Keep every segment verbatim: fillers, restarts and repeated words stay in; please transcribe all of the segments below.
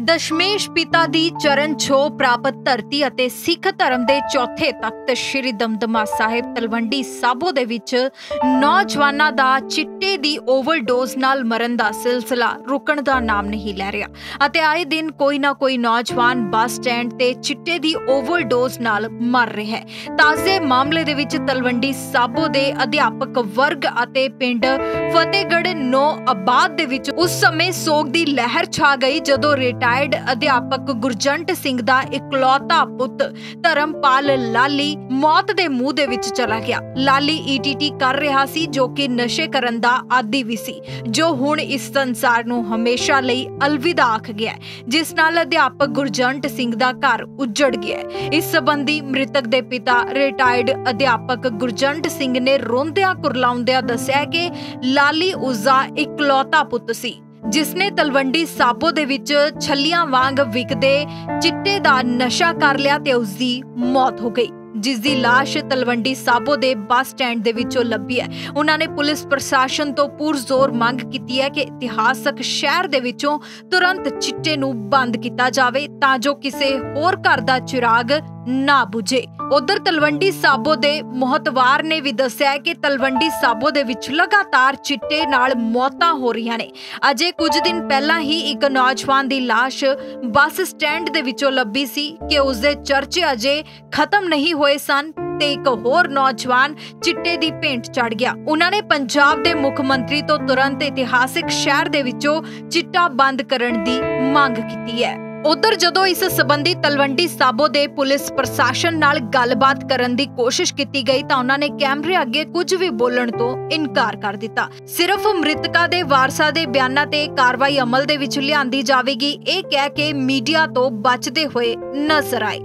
दशमेश पिता दी चरण छो प्राप्त धरती अते सिख धर्म दे चौथे तख्त श्री दमदमा साहिब तलवंडी साबो दे विच नौजवानां दा चिट्टे दी ओवरडोज नाल मरण दा सिलसिला रुकण दा नाम नहीं लै रिहा अते आए दिन कोई ना कोई नौजवान बस स्टैंड ते चिट्टे दी ओवरडोज नाल मर रिहा है। ताजे मामले दे विच तलवंडी साबो दे अध्यापक वर्ग अते पिंड फतेहगढ़ नौ आबाद दे विच उस समय सोग दी लहर छा गई जदों रिटायर्ड अध्यापक गुरजंट सिंह दा इकलौता पुत धर्मपाल लाली मौत दे मुंह दे विच चला गया। लाली ईटीटी कर रहा सी जो कि नशे करन दा आदी भी सी, जो हुण इस संसार नूं हमेशा लई अलविदा आख गया, जिस नाल अध्यापक गुरजंट सिंह दा घर उजड़ गया। इस संबंधी मृतक दे पिता रिटायर्ड अध्यापक गुरजंट सिंह ने रोंदियां कुरलाउंदियां दस्सिया कि लाली उसदा इकलौता पुत सी, जिसने तलवंडी साबो दे विच छलियां वांग विकदे चिट्टे दा नशा कर लिया ते उसदी मौत हो गई, जिसदी लाश तलवंडी साबो दे बस स्टैंड दे विचों लभी है। उन्होंने पुलिस प्रशासन तो पुरजोर मंग कीती है कि इतिहासक शहर दे विचों तुरंत चिट्टे नूं बंद कीता जावे तां जो किसी होर घर दा चिराग ना बुझे। उधर तलवंडी साबो दे मोहतवार ने भी दस्सिया कि तलवंडी साबो दे विच लगातार चिट्टे नाल मौतां हो रही ने। अजे कुछ दिन पहला ही एक नौजवान दी लाश बस स्टैंड दे विचों लभी सी कि उसदे चर्चे अजे खत्म नहीं होए सन ते एक होर नौजवान चिट्टे दी भेंट चढ़ गया। उन्होंने पंजाब दे मुख मंत्री तो तुरंत इतिहासिक शहर दे विचों चिट्टा बंद करन दी मांग कीती है। उधर जदों इस संबंधी तलवंडी साबो दे पुलिस प्रशासन नाल गलबात करन दी कोशिश कीती गई तां उन्होंने कैमरे अगे कुछ भी बोलण तो इनकार कर दिता। सिर्फ मृतका दे वारसा दे बयानां ते कार्रवाई अमल दे विच लिआंदी जावेगी, इह कह के मीडिया तो बचदे होए नजर आए।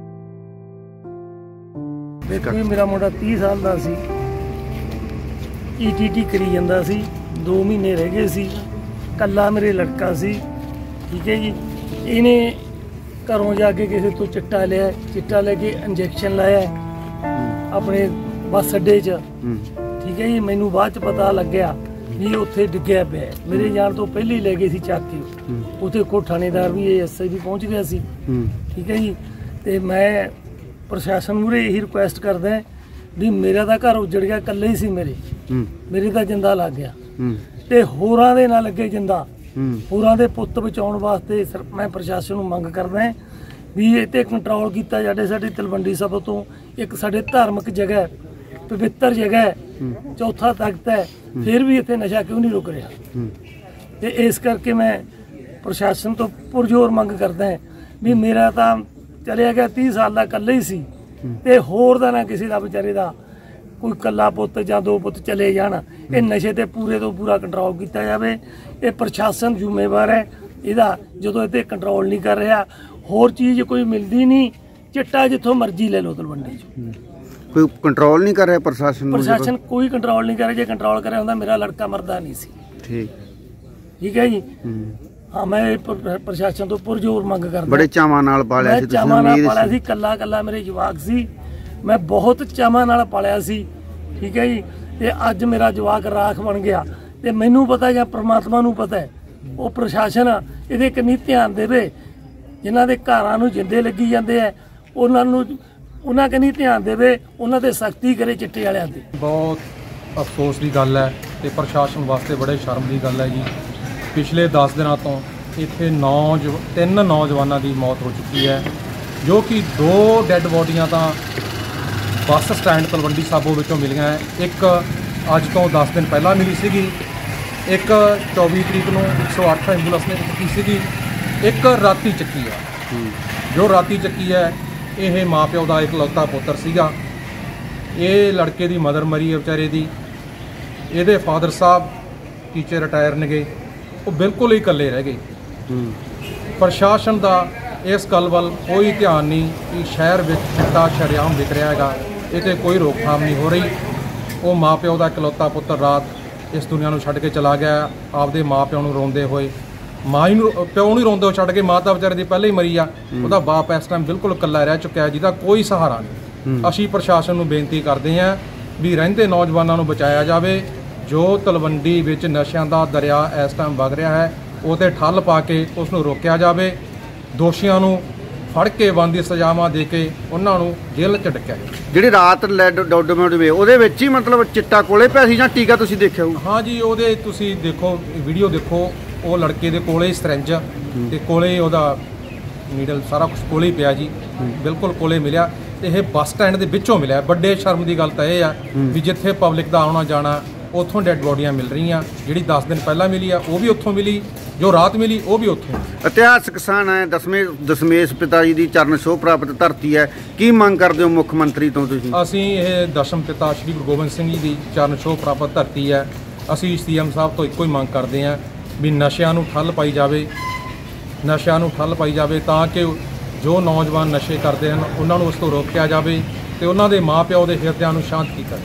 देखो मेरा मुंडा तीस साल दा सी, ईटीटी करी जांदा सी, दो महीने रह गए सी, कल्ला मेरे लड़का सी, ठीक है जी। इन्हें घरों जाके किसी तो चिट्टा लिया, चिट्टा लेके इंजैक्शन लाया अपने बस अड्डे च, ठीक है जी। मैनू बाद च पता लग गया भी उत्थे डिग्गिया पे, मेरे जान तो पहले ही ले गए सी चक के, उत्थे को थानेदार भी एस आई भी पहुँच गया सी, ठीक है जी। तो मैं प्रशासन मूहरे यही रिक्वेस्ट करदा भी मेरा तो घर उजड़ गया, कल्ले ही सी मेरे मेरे तो जिंदा लग गया ते होरां दे ना लगे जिंदा, होरां दे पुत्त बचाउण वास्ते मैं प्रशासन नूं मंग करदा भी इत्ते कंट्रोल कीता जाए। साडी तलवंडी साबो तो एक साडे धार्मिक जगह पवित्र जगह है, चौथा तख्त है, फिर भी इत्थे नशा क्यों नहीं रुक रहा। ते इस करके मैं प्रशासन तो पुरजोर मंग करदा भी मेरा तो चलिया गया तीस साल का कल्ले ही सी ते होर दा ना किसी दा बेचारे दा कोई कल्ला पुत जां दो पुत चले जाण। ये नशे ते पूरे तो पूरा कंट्रोल किया जाए। ये प्रशासन जिम्मेवार है, इहदा जदों इत्ते कंट्रोल नहीं कर रहा, होर चीज़ कोई मिलती नहीं, चिट्टा जिथों मर्जी ले लो तलवंडी च कोई कंट्रोल नहीं कर रहा प्रशासन प्रशासन कोई कंट्रोल नहीं कर रहा। जो कंट्रोल करे होंदा मेरा लड़का मरदा नहीं सी। ठीक ठीक है जी। हाँ मैं प्रशासन तो पुरजोर मंग करदा। बड़े चावां नाल पालिया सी, चावां नाल पालिया सी, कल्ला कल्ला मेरे जवाक सी, मैं बहुत चावां नाल पालिया सी, ठीक है जी। ते अज मेरा जवाक राख बन गया ते मैनू पता या परमात्मा नू पता है, वो प्रशासन इहदे कन्नी ध्यान देवे, जिन्हां दे घरां नू जिंदे लगी जांदे है उन्हां नू उन्हां कन्नी ध्यान देवे, उन्हां ते सख्ती करे चिट्टे वालियां ते। बहुत अफसोस की गल है ते प्रशासन वास्ते बड़े शर्म की गल है जी। पिछले दस दिनों तो इत्थे नौज तीन नौजवानों की मौत हो चुकी है, जो कि दो डैड बॉडियां तो बस स्टैंड तलवंडी साबो विचों मिलियां है। एक अज तो दस दिन पहला मिली सीगी, एक चौबीस तरीक को एक सौ अठ एंबूलेंस ने चुकी सीगी, एक राती चुकी है। जो राती चुकी है ये माँ प्यो का इकलौता पुत्र सीगा। ये लड़के की मदर मरी है बेचारे की, ये फादर साहब टीचर रिटायर ने गए, वो बिल्कुल ही कल्ले रह गए। प्रशासन का इस गल वल कोई ध्यान नहीं कि शहर में चिट्टा शरेआम विक रहा है, ये कोई रोकथाम नहीं हो रही। वो माँ प्यो का इकलौता पुत्र रात इस दुनिया को छड्ड के चला गया, आपदे माँ प्यो नूं रोंदे होए, माँ ही प्यो नहीं रोंदे हो छड्ड के, माँ तो बेचारे दी पहले ही मरी आ, उहदा बाप इस टाइम बिल्कुल कल्ला रह चुका है, जिहदा कोई सहारा नहीं। असीं प्रशासन नूं बेनती करते हैं भी रहिंदे नौजवानों नूं बचाया जाए। जो तलवंडी विच नशिਆਂ ਦਾ दरिया इस टाइम वग रहा है, ਉਹ 'ਤੇ ਠੱਲ ਪਾ ਕੇ ਉਸ ਨੂੰ ਰੋਕਿਆ ਜਾਵੇ। ਦੋਸ਼ੀਆਂ ਨੂੰ ਫੜ ਕੇ ਬਣਦੀ ਸਜ਼ਾਵਾਂ ਦੇ ਕੇ ਉਹਨਾਂ ਨੂੰ ਜੇਲ੍ਹ 'ਚ ਡੱਕਿਆ ਜਾਵੇ। ਜਿਹੜੀ ਰਾਤ ਲੈਡ ਡਾਕੂਮੈਂਟ ਵੇ ਉਹਦੇ ਵਿੱਚ ਹੀ ਮਤਲਬ ਚਿੱਟਾ ਕੋਲੇ ਪਿਆ ਸੀ ਜਾਂ ਟੀਕਾ ਤੁਸੀਂ ਦੇਖਿਆ ਹੋਊ? ਹਾਂ ਜੀ, ਉਹਦੇ ਤੁਸੀਂ ਦੇਖੋ ਵੀਡੀਓ ਦੇਖੋ, ਉਹ ਲੜਕੇ ਦੇ ਕੋਲੇ ਸਰਿੰਜ ਤੇ ਕੋਲੇ ਉਹਦਾ ਨੀਡਲ ਸਾਰਾ ਕੁਝ ਕੋਲੇ ਹੀ ਪਿਆ ਜੀ, ਬਿਲਕੁਲ ਕੋਲੇ ਮਿਲਿਆ। ਤੇ ਇਹ ਬੱਸ ਸਟੈਂਡ ਦੇ ਵਿੱਚੋਂ ਮਿਲਿਆ। ਵੱਡੇ ਸ਼ਰਮ ਦੀ ਗੱਲ ਤਾਂ ਇਹ ਆ ਵੀ ਜਿੱਥੇ ਪਬਲਿਕ ਦਾ ਆਉਣਾ ਜਾਣਾ ਉੱਥੋਂ ਡੈੱਡ ਬੋਡੀਆਂ ਮਿਲ ਰਹੀਆਂ। ਜਿਹੜੀ ਦਸ ਦਿਨ ਪਹਿਲਾਂ ਮਿਲੀ ਆ ਉਹ ਵੀ ਉੱਥੋਂ ਮਿਲੀ, ਜੋ ਰਾਤ ਮਿਲੀ ਉਹ ਵੀ ਉੱਥੋਂ। ਇਤਿਹਾਸਕ ਸਥਾਨ ਹੈ, ਦਸਵੇਂ ਦਸ਼ਮੇਸ਼ ਪਿਤਾ ਜੀ ਦੀ ਚਰਨ ਛੋਹ ਪ੍ਰਾਪਤ ਧਰਤੀ ਹੈ। ਕੀ ਮੰਗ ਕਰਦੇ ਹੋ ਮੁੱਖ ਮੰਤਰੀ ਤੋਂ ਤੁਸੀਂ? ਅਸੀਂ ਇਹ ਦਸ਼ਮ ਪਿਤਾ ਸ਼੍ਰੀ ਗੁਰੂ ਗੋਬਿੰਦ ਸਿੰਘ ਜੀ ਦੀ ਚਰਨ ਛੋਹ ਪ੍ਰਾਪਤ ਧਰਤੀ ਹੈ। ਅਸੀਂ ਸੀ ਐਮ ਸਾਹਿਬ ਤੋਂ ਇੱਕੋ ਹੀ ਮੰਗ ਕਰਦੇ ਹਾਂ ਵੀ ਨਸ਼ਿਆਂ ਨੂੰ ਠੱਲ ਪਾਈ ਜਾਵੇ, ਨਸ਼ਿਆਂ ਨੂੰ ਠੱਲ ਪਾਈ ਜਾਵੇ ਤਾਂ ਕਿ ਜੋ ਨੌਜਵਾਨ ਨਸ਼ੇ ਕਰਦੇ ਹਨ ਉਹਨਾਂ ਨੂੰ ਉਸ ਤੋਂ ਰੋਕਿਆ ਜਾਵੇ ਤੇ ਉਹਨਾਂ ਦੇ ਮਾਂ ਪਿਓ ਦੇ ਹਿਰਦਿਆਂ ਨੂੰ ਸ਼ਾਂਤ ਕੀਤਾ ਜਾਵੇ।